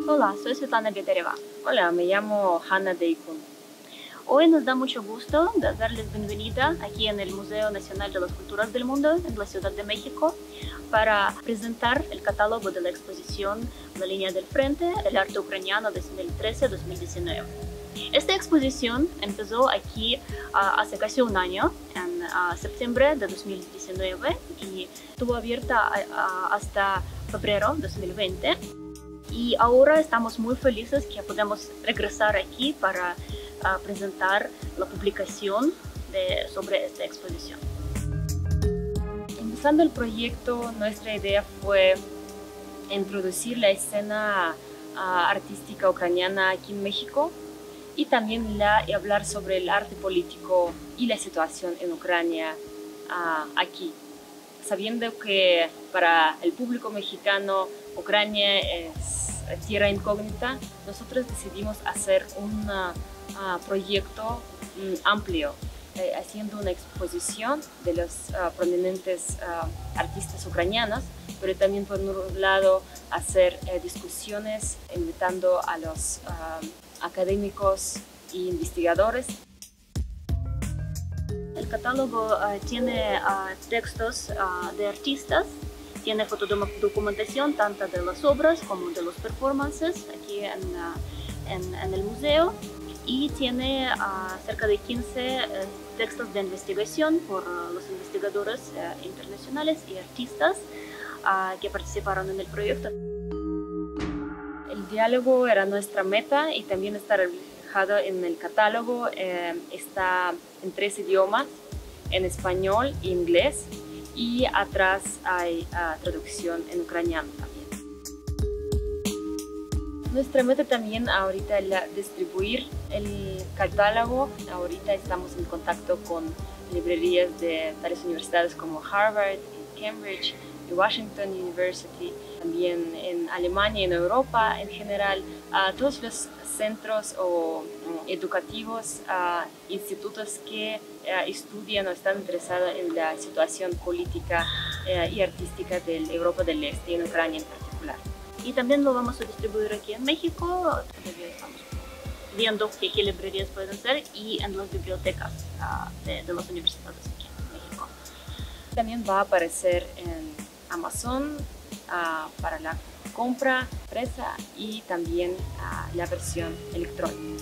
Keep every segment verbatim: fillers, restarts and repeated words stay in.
Hola, soy Svetlana Bedereva. Hola, me llamo Hanna Deikun. Hoy nos da mucho gusto darles bienvenida aquí en el Museo Nacional de las Culturas del Mundo en la Ciudad de México para presentar el catálogo de la exposición La Línea del Frente, el arte ucraniano dos mil trece a dos mil diecinueve. Esta exposición empezó aquí uh, hace casi un año, en uh, septiembre de dos mil diecinueve, y estuvo abierta uh, hasta febrero de dos mil veinte. Y ahora estamos muy felices que podemos regresar aquí para uh, presentar la publicación de, sobre esta exposición. Empezando el proyecto, nuestra idea fue introducir la escena uh, artística ucraniana aquí en México y también la, hablar sobre el arte político y la situación en Ucrania uh, aquí. Sabiendo que para el público mexicano Ucrania es tierra incógnita, nosotros decidimos hacer un uh, proyecto um, amplio, eh, haciendo una exposición de los uh, prominentes uh, artistas ucranianos, pero también por un lado hacer eh, discusiones invitando a los uh, académicos e investigadores. El catálogo uh, tiene uh, textos uh, de artistas, tiene fotodocumentación tanto de las obras como de los performances aquí en, uh, en, en el museo, y tiene uh, cerca de quince uh, textos de investigación por uh, los investigadores uh, internacionales y artistas uh, que participaron en el proyecto. El diálogo era nuestra meta y también está reflejado en el catálogo. Eh, está en tres idiomas, en español e inglés, y atrás hay uh, traducción en ucraniano también. Nuestra meta también ahorita es la, distribuir el catálogo. Ahorita estamos en contacto con librerías de tales universidades como Harvard, Cambridge y Washington University, también en Alemania y en Europa en general. Uh, todos los centros o um, educativos, uh, institutos que uh, estudian o están interesados en la situación política uh, y artística de Europa del Este y en Ucrania en particular. Y también lo vamos a distribuir aquí en México. Todavía estamos viendo qué, qué librerías pueden ser, y en las bibliotecas uh, de, de las universidades aquí en México. También va a aparecer en Amazon uh, para la compra impresa y también uh, la versión electrónica.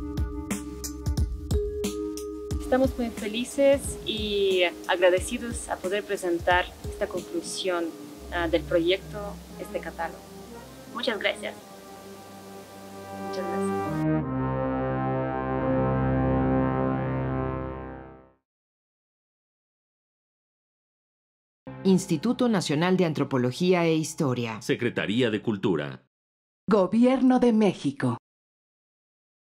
Estamos muy felices y agradecidos a poder presentar esta conclusión uh, del proyecto, este catálogo. Muchas gracias. Muchas gracias. Instituto Nacional de Antropología e Historia. Secretaría de Cultura. Gobierno de México.